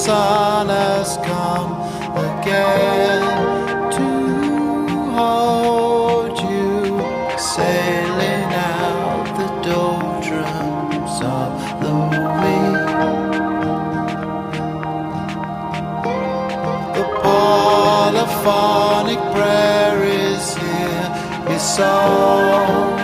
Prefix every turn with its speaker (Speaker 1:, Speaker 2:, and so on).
Speaker 1: sun has come again to hold you, sailing out the doldrums of the week. The polyphonic prayer is here, it's all